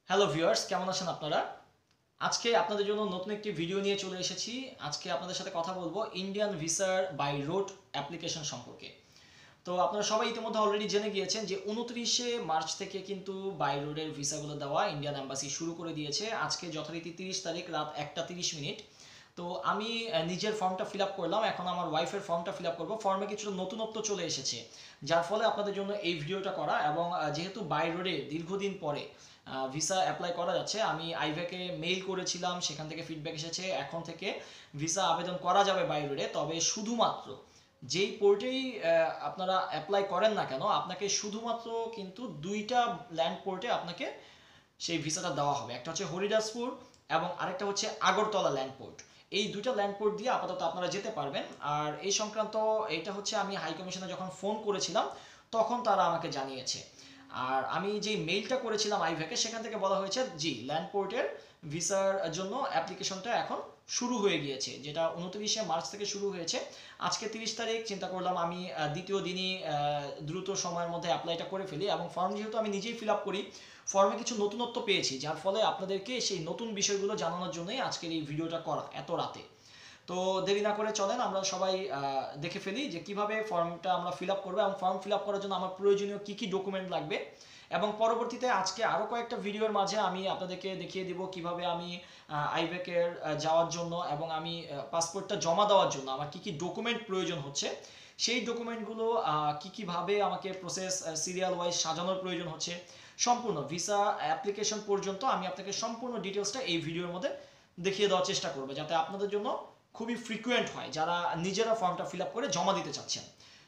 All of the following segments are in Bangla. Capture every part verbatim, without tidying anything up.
হ্যালো ভিউয়ার্স, কেমন আছেন আপনারা? আজকে আপনাদের জন্য নতুন একটি ভিডিও নিয়ে চলে এসেছি। আজকে আপনাদের সাথে কথা বলবো ইন্ডিয়ান ভিসার বাই রোড অ্যাপ্লিকেশন সম্পর্কে। তো আপনারা সবাই ইতিমধ্যে অলরেডি জেনে গিয়েছেন যে উনত্রিশে মার্চ থেকে কিন্তু বাই রোডের ভিসাগুলো দেওয়া ইন্ডিয়ান এম্বাসি শুরু করে দিয়েছে। আজকে যথারীতি তিরিশ তারিখ রাত একটা তিরিশ মিনিট। তো আমি নিজের ফর্মটা ফিল আপ করলাম, এখন আমার ওয়াইফের ফর্মটা ফিল আপ করবো। ফর্মে কিছুটা নতুনত্ব চলে এসেছে, যার ফলে আপনাদের জন্য এই ভিডিওটা করা। এবং যেহেতু বাই রোডে দীর্ঘদিন পরে ভিসা অ্যাপ্লাই করা যাচ্ছে, আমি আইভ্যাকে মেইল করেছিলাম, সেখান থেকে ফিডব্যাক এসেছে এখন থেকে ভিসা আবেদন করা যাবে বাই রোডে। তবে শুধুমাত্র যেই পোর্টেই আপনারা অ্যাপ্লাই করেন না কেন, আপনাকে শুধুমাত্র কিন্তু দুইটা ল্যান্ড পোর্টে আপনাকে সেই ভিসাটা দেওয়া হবে। একটা হচ্ছে হরিদাসপুর এবং আরেকটা হচ্ছে আগরতলা ল্যান্ড পোর্ট। এই দুইটা ল্যান্ড পোর্ট দিয়ে আপাতত আপনারা যেতে পারবেন। আর এই সংক্রান্ত এটা হচ্ছে আমি হাই কমিশনে যখন ফোন করেছিলাম তখন তারা আমাকে জানিয়েছে। আর আমি যে মেইলটা করেছিলাম আইভ্যাকে, সেখান থেকে বলা হয়েছে জি ল্যান্ড পোর্টের ভিসার জন্য অ্যাপ্লিকেশনটা এখন শুরু হয়ে গিয়েছে, যেটা উনত্রিশে মার্চ থেকে শুরু হয়েছে। আজকে তিরিশ তারিখ, চিন্তা করলাম আমি দ্বিতীয় দিনই দ্রুত সময়ের মধ্যে অ্যাপ্লাইটা করে ফেলি। এবং ফর্ম যেহেতু আমি নিজেই ফিল আপ করি, ফর্মে কিছু নতুনত্ব পেয়েছি, যার ফলে আপনাদেরকে সেই নতুন বিষয়গুলো জানানোর জন্যই আজকের এই ভিডিওটা করা এত রাতে। তো দেরি না করে চলেন আমরা সবাই দেখে ফেলি যে কিভাবে ফর্মটা আমরা ফিল আপ করবো এবং ফর্ম ফিল আপ করার জন্য আমার প্রয়োজনীয় কি কি ডকুমেন্ট লাগবে। এবং পরবর্তীতে আজকে আরও কয়েকটা ভিডিওর মাঝে আমি আপনাদেরকে দেখিয়ে দিব কিভাবে আমি আইভ্যাকের যাওয়ার জন্য এবং আমি পাসপোর্টটা জমা দেওয়ার জন্য আমার কি কি ডকুমেন্ট প্রয়োজন হচ্ছে, সেই ডকুমেন্টগুলো কী কীভাবে আমাকে প্রসেস সিরিয়াল ওয়াইজ সাজানোর প্রয়োজন হচ্ছে, সম্পূর্ণ ভিসা অ্যাপ্লিকেশন পর্যন্ত আমি আপনাকে সম্পূর্ণ ডিটেলসটা এই ভিডিওর মধ্যে দেখিয়ে দেওয়ার চেষ্টা করবো, যাতে আপনাদের জন্য খুবই ফ্রিকুয়েন্ট হয় যারা নিজেরা ফর্মটা ফিল আপ করে জমা দিতে চাচ্ছেন।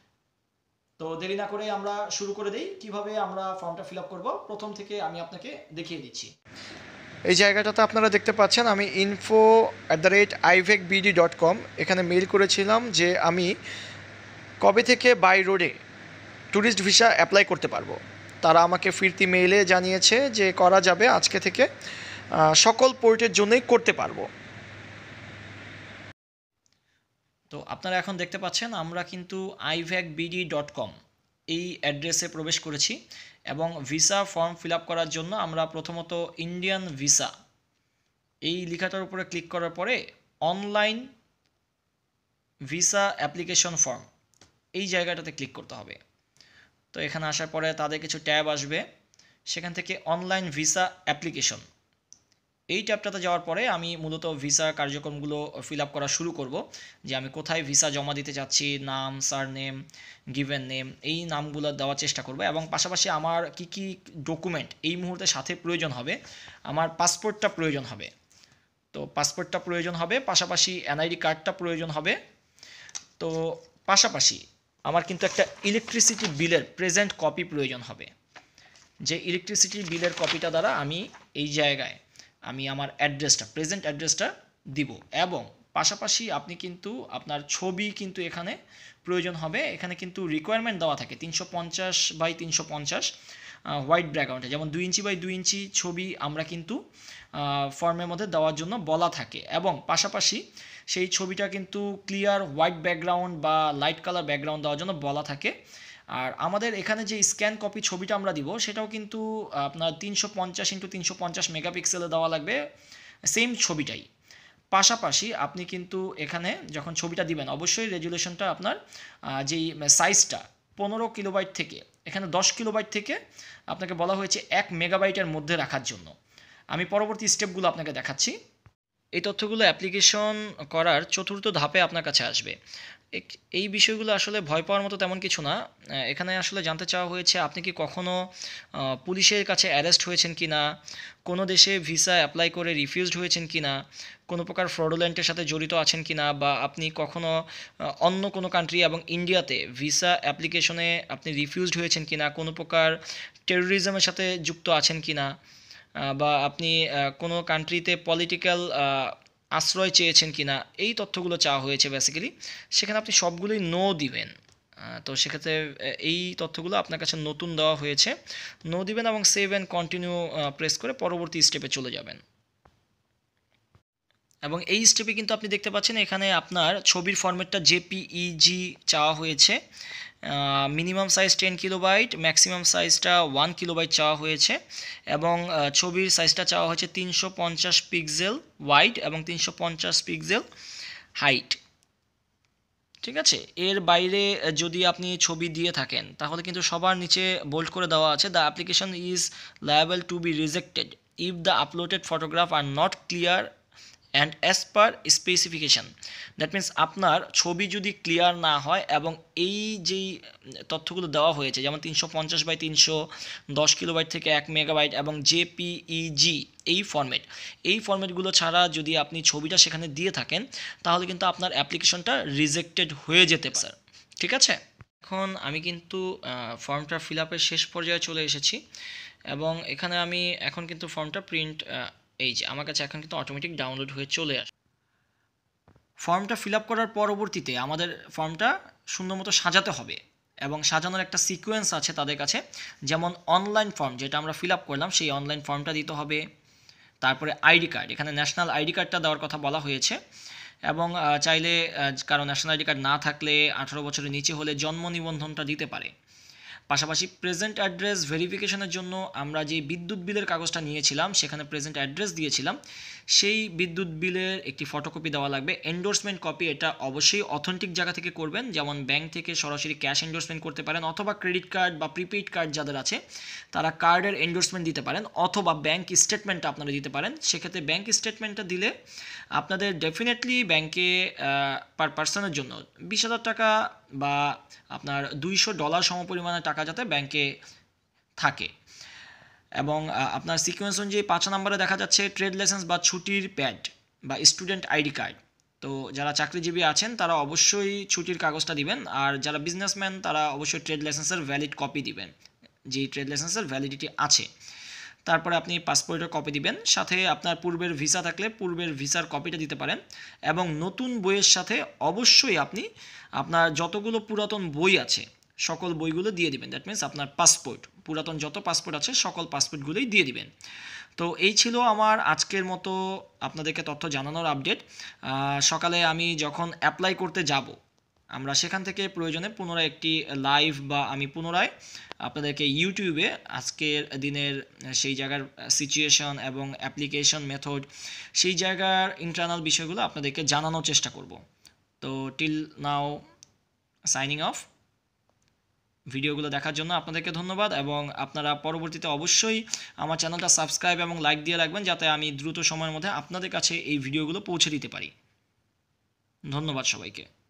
তো দেরি না করে আমরা শুরু করে দিই কিভাবে আমরা ফর্মটা ফিল আপ করবো। প্রথম থেকে আমি আপনাকে দেখিয়ে দিচ্ছি। এই জায়গাটাতে আপনারা দেখতে পাচ্ছেন আমি info at the rate ivacbd dot com এখানে মেইল করেছিলাম যে আমি কবে থেকে বাই রোডে ট্যুরিস্ট ভিসা অ্যাপ্লাই করতে পারবো। তারা আমাকে ফিরতি মেইলে জানিয়েছে যে করা যাবে, আজকে থেকে সকল পোর্টের জন্যই করতে পারবো। তো আপনারা এখন দেখতে পাচ্ছেন আমরা কিন্তু আইভ্যাকবিডি ডট কম এই অ্যাড্রেসে প্রবেশ করেছি এবং ভিসা ফর্ম ফিল আপ করার জন্য আমরা প্রথমত ইন্ডিয়ান ভিসা এই লেখাটার উপরে ক্লিক করার পরে অনলাইন ভিসা অ্যাপ্লিকেশন ফর্ম এই জায়গাটাতে ক্লিক করতে হবে। তো এখানে আসার পরে তাদের কিছু ট্যাব আসবে, সেখান থেকে অনলাইন ভিসা অ্যাপ্লিকেশন এই ট্যাবটাতে যাওয়ার পরে আমি মূলত ভিসা কার্যক্রমগুলো ফিল আপ করা শুরু করব, যে আমি কোথায় ভিসা জমা দিতে চাচ্ছি, নাম, সারনেম, গিভেন নেম, এই নামগুলো দেওয়ার চেষ্টা করব। এবং পাশাপাশি আমার কি কি ডকুমেন্ট এই মুহূর্তে সাথে প্রয়োজন হবে, আমার পাসপোর্টটা প্রয়োজন হবে। তো পাসপোর্টটা প্রয়োজন হবে, পাশাপাশি এনআইডি কার্ডটা প্রয়োজন হবে। তো পাশাপাশি আমার কিন্তু একটা ইলেকট্রিসিটি বিলের প্রেজেন্ট কপি প্রয়োজন হবে, যে ইলেকট্রিসিটি বিলের কপিটা দ্বারা আমি এই জায়গায় আমি আমার অ্যাড্রেসটা প্রেজেন্ট অ্যাড্রেসটা দিব। এবং পাশাপাশি আপনি কিন্তু আপনার ছবি কিন্তু এখানে প্রয়োজন হবে। এখানে কিন্তু রিকোয়ারমেন্ট দেওয়া থাকে তিনশো পঞ্চাশ বাই তিনশো পঞ্চাশ হোয়াইট ব্যাকগ্রাউন্ডে, যেমন দুই ইঞ্চি বাই দুই ইঞ্চি ছবি আমরা কিন্তু ফর্মের মধ্যে দেওয়ার জন্য বলা থাকে। এবং পাশাপাশি সেই ছবিটা কিন্তু ক্লিয়ার হোয়াইট ব্যাকগ্রাউন্ড বা লাইট কালার ব্যাকগ্রাউন্ড দেওয়ার জন্য বলা থাকে। আর আমাদের এখানে যে স্ক্যান কপি ছবিটা আমরা দিব সেটাও কিন্তু আপনার তিনশো পঞ্চাশ ইন্টু তিনশো পঞ্চাশ মেগাপিক্সেলে দেওয়া লাগবে, সেম ছবিটাই। পাশাপাশি আপনি কিন্তু এখানে যখন ছবিটা দিবেন অবশ্যই রেজুলেশনটা আপনার যেই সাইজটা পনেরো কিলোবাইট থেকে এখানে দশ কিলোবাইট থেকে আপনাকে বলা হয়েছে এক মেগাবাইটের মধ্যে রাখার জন্য। আমি পরবর্তী স্টেপগুলো আপনাকে দেখাচ্ছি। এই তথ্যগুলো অ্যাপ্লিকেশন করার চতুর্থ ধাপে আপনার কাছে আসবে। এই বিষয়গুলো আসলে ভয় পাওয়ার মতো তেমন কিছু না। এখানে আসলে জানতে চাওয়া হয়েছে আপনি কি কখনো পুলিশের কাছে অ্যারেস্ট হয়েছেন কি না, কোনো দেশে ভিসা অ্যাপ্লাই করে রিফিউজড হয়েছেন কি না, কোনো প্রকার ফ্রডুলেন্টের সাথে জড়িত আছেন কি না, বা আপনি কখনো অন্য কোনো কান্ট্রি এবং ইন্ডিয়াতে ভিসা অ্যাপ্লিকেশনে আপনি রিফিউজড হয়েছেন কি না, কোনো প্রকার টেরোরিজমের সাথে যুক্ত আছেন কি না, বা আপনি কোনো কান্ট্রিতে পলিটিক্যাল আশ্রয় চেয়েছেন কি না, এই তথ্যগুলো চাওয়া হয়েছে বেসিক্যালি। সেখানে আপনি সবগুলোই নো দিবেন। তো সেক্ষেত্রে এই তথ্যগুলো আপনার কাছে নতুন দেওয়া হয়েছে, নো দিবেন এবং সেভ অ্যান্ড কন্টিনিউ প্রেস করে পরবর্তী স্টেপে চলে যাবেন। এবং এই স্টেপে কিন্তু আপনি দেখতে পাচ্ছেন এখানে আপনার ছবির ফরম্যাটটা জেপিইজি চাওয়া হয়েছে। Minimum size ten kilobyte, maximum সাইজটা ওয়ান কিলোবাইট চাওয়া হয়েছে এবং ছবির সাইজটা চাওয়া হয়েছে তিনশো পঞ্চাশ পিক্সেল ওয়াইড এবং তিনশো পঞ্চাশ পিক্সেল হাইট। ঠিক আছে, এর বাইরে যদি আপনি ছবি দিয়ে থাকেন তাহলে কিন্তু সবার নিচে বোল্ড করে দেওয়া আছে, the application is liable to be rejected if the uploaded photograph are not clear and as per specification. That means আপনার ছবি যদি ক্লিয়ার না হয় এবং এই যেই তথ্যগুলো দেওয়া হয়েছে যেমন তিনশো পঞ্চাশ বাই তিনশো দশ কিলোবাইট থেকে এক মেগাবাইট এবং জেপিইজি এই ফরম্যাট এই ফরম্যাটগুলো ছাড়া যদি আপনি ছবিটা সেখানে দিয়ে থাকেন তাহলে কিন্তু আপনার অ্যাপ্লিকেশনটা রিজেক্টেড হয়ে যেতে পারে। ঠিক আছে, এখন আমি কিন্তু ফর্মটা ফিল আপের শেষ পর্যায়ে চলে এসেছি এবং এখানে আমি এখন কিন্তু ফর্মটা প্রিন্ট এই যে আমার কাছে এখন কিন্তু অটোমেটিক ডাউনলোড হয়ে চলে আসে। ফর্মটা ফিল আপ করার পরবর্তীতে আমাদের ফর্মটা সুন্দর মতো সাজাতে হবে এবং সাজানোর একটা সিকোয়েন্স আছে তাদের কাছে, যেমন অনলাইন ফর্ম যেটা আমরা ফিল আপ করলাম সেই অনলাইন ফর্মটা দিতে হবে, তারপরে আইডি কার্ড, এখানে ন্যাশনাল আইডি কার্ডটা দেওয়ার কথা বলা হয়েছে এবং চাইলে কারো ন্যাশনাল আইডি কার্ড না থাকলে আঠারো বছরের নিচে হলে জন্ম নিবন্ধনটা দিতে পারে। পাশাপাশি প্রেজেন্ট অ্যাড্রেস ভেরিফিকেশনের জন্য আমরা যে বিদ্যুৎ বিলের কাগজটা নিয়েছিলাম সেখানে প্রেজেন্ট অ্যাড্রেস দিয়েছিলাম, সেই বিদ্যুৎ বিলের একটি ফটোকপি দেওয়া লাগবে। এন্ডোর্সমেন্ট কপি এটা অবশ্যই অথেন্টিক জায়গা থেকে করবেন, যেমন ব্যাংক থেকে সরাসরি ক্যাশ এন্ডোর্সমেন্ট করতে পারেন অথবা ক্রেডিট কার্ড বা প্রিপেইড কার্ড যাদের আছে তারা কার্ডের এন্ডোর্সমেন্ট দিতে পারেন অথবা ব্যাংক স্টেটমেন্টটা আপনারা দিতে পারেন। সেক্ষেত্রে ব্যাংক স্টেটমেন্টটা দিলে আপনাদের ডেফিনেটলি ব্যাংকে পার পার্সনের জন্য বিশ হাজার টাকা বা আপনার দুইশো ডলার সমপরিমাণের টাকা যাতে ব্যাংকে থাকে। এবং আপনার সিকোয়েন্স অনুযায়ী পাঁচ নম্বরে দেখা যাচ্ছে ট্রেড লাইসেন্স বা ছুটির প্যাড বা স্টুডেন্ট আইডি কার্ড। তো যারা চাকরিজীবী আছেন তারা অবশ্যই ছুটির কাগজটা দিবেন, আর যারা বিজনেসম্যান তারা অবশ্যই ট্রেড লাইসেন্সের ভ্যালিড কপি দিবেন, যেই ট্রেড লাইসেন্সের ভ্যালিডিটি আছে। তারপরে আপনি পাসপোর্টের কপি দিবেন, সাথে আপনার পূর্বের ভিসা থাকলে পূর্বের ভিসার কপিটা দিতে পারেন এবং নতুন বইয়ের সাথে অবশ্যই আপনি আপনার যতগুলো পুরাতন বই আছে সকল বইগুলো দিয়ে দিবেন। দ্যাট মিন্স আপনার পাসপোর্ট, পুরাতন যত পাসপোর্ট আছে সকল পাসপোর্টগুলোই দিয়ে দিবেন। তো এই ছিল আমার আজকের মতো আপনাদেরকে তথ্য জানানোর আপডেট। সকালে আমি যখন অ্যাপ্লাই করতে যাব আমরা সেখান থেকে প্রয়োজনে পুনরায় একটি লাইভ বা আমি পুনরায় আপনাদেরকে ইউটিউবে আজকের দিনের সেই জায়গার সিচুয়েশন এবং অ্যাপ্লিকেশন মেথড সেই জায়গার ইন্টারনাল বিষয়গুলো আপনাদেরকে জানানোর চেষ্টা করব। তো টিল নাও সাইনিং অফ। ভিডিওগুলো দেখার জন্য আপনাদেরকে ধন্যবাদ এবং আপনারা পরবর্তীতে অবশ্যই আমার চ্যানেলটা সাবস্ক্রাইব এবং লাইক দিয়ে রাখবেন যাতে আমি দ্রুত সময়ের মধ্যে আপনাদের কাছে এই ভিডিওগুলো পৌঁছে দিতে পারি। ধন্যবাদ সবাইকে।